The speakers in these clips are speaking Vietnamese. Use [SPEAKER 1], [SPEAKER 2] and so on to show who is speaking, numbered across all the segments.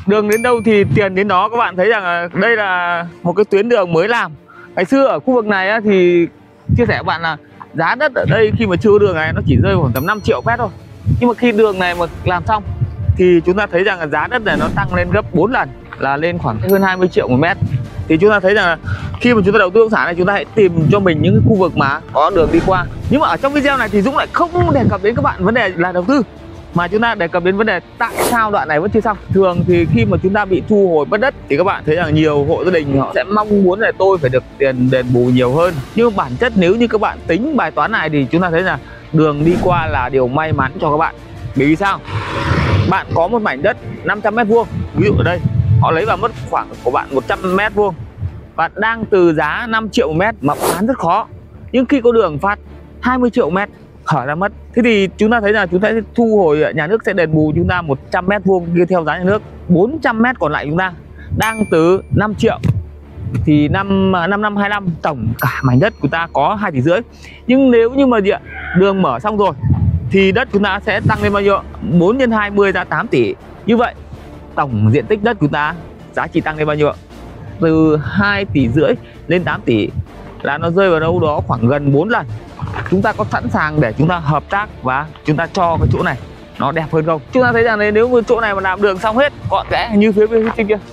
[SPEAKER 1] Đường đến đâu thì tiền đến đó. Các bạn thấy rằng là đây là một cái tuyến đường mới làm. Ngày xưa ở khu vực này á, thì chia sẻ với bạn là giá đất ở đây khi mà chưa có đường này nó chỉ rơi khoảng tầm 5 triệu mét thôi. Nhưng mà khi đường này mà làm xong thì chúng ta thấy rằng là giá đất này nó tăng lên gấp 4 lần, là lên khoảng hơn 20 triệu một mét. Thì chúng ta thấy rằng là khi mà chúng ta đầu tư bất động sản này, chúng ta hãy tìm cho mình những cái khu vực mà có đường đi qua. Nhưng mà ở trong video này thì Dũng lại không đề cập đến các bạn vấn đề là đầu tư, mà chúng ta đề cập đến vấn đề tại sao đoạn này vẫn chưa xong. Thường thì khi mà chúng ta bị thu hồi mất đất thì các bạn thấy rằng nhiều hộ gia đình họ sẽ mong muốn là tôi phải được tiền đền bù nhiều hơn. Nhưng bản chất nếu như các bạn tính bài toán này thì chúng ta thấy là đường đi qua là điều may mắn cho các bạn. Bởi vì sao? Bạn có một mảnh đất 500 m², ví dụ ở đây họ lấy vào mất khoảng của bạn 100 m², và đang từ giá 5 triệu một mét mà bán rất khó. Nhưng khi có đường phát 20 triệu mét hở ra mất. Thế thì chúng ta thấy là chúng ta sẽ thu hồi, nhà nước sẽ đền bù chúng ta 100 m² kia theo giá nhà nước. 400 m còn lại chúng ta đang từ 5 triệu thì năm 25 tổng cả mảnh đất của ta có 2,5 tỷ. Nhưng nếu như mà đường mở xong rồi thì đất chúng ta sẽ tăng lên bao nhiêu? 4 x 20 ra 8 tỷ. Như vậy tổng diện tích đất của ta giá trị tăng lên bao nhiêu? Từ 2,5 tỷ lên 8 tỷ, là nó rơi vào đâu đó khoảng gần 4 lần. Chúng ta có sẵn sàng để chúng ta hợp tác và chúng ta cho cái chỗ này nó đẹp hơn không? Chúng ta thấy rằng nếu mà chỗ này mà làm đường xong hết gọn ghẽ như phía bên trên kia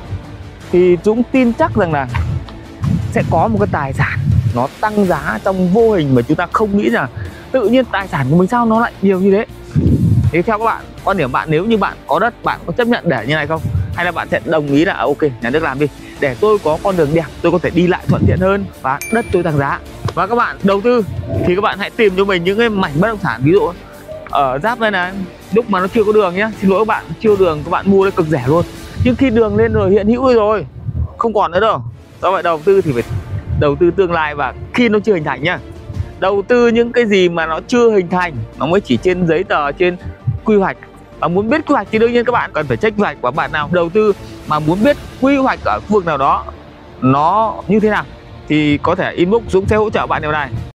[SPEAKER 1] thì Dũng tin chắc rằng là sẽ có một cái tài sản nó tăng giá trong vô hình mà chúng ta không nghĩ rằng tự nhiên tài sản của mình sao nó lại nhiều như thế. Thì theo các bạn, quan điểm bạn, nếu như bạn có đất, bạn có chấp nhận để như này không? Hay là bạn sẽ đồng ý là ok, nhà nước làm đi để tôi có con đường đẹp, tôi có thể đi lại thuận tiện hơn và đất tôi tăng giá. Và các bạn đầu tư thì các bạn hãy tìm cho mình những cái mảnh bất động sản, ví dụ ở giáp đây này, lúc mà nó chưa có đường nhá, xin lỗi các bạn, chưa đường các bạn mua đấy cực rẻ luôn. Nhưng khi đường lên rồi, hiện hữu rồi, không còn nữa đâu. Do vậy đầu tư thì phải đầu tư tương lai và khi nó chưa hình thành nhá. Đầu tư những cái gì mà nó chưa hình thành, nó mới chỉ trên giấy tờ, trên quy hoạch. Và muốn biết quy hoạch thì đương nhiên các bạn cần phải check quy hoạch. Và bạn nào đầu tư mà muốn biết quy hoạch ở khu vực nào đó nó như thế nào thì có thể inbox, Dũng sẽ hỗ trợ bạn điều này.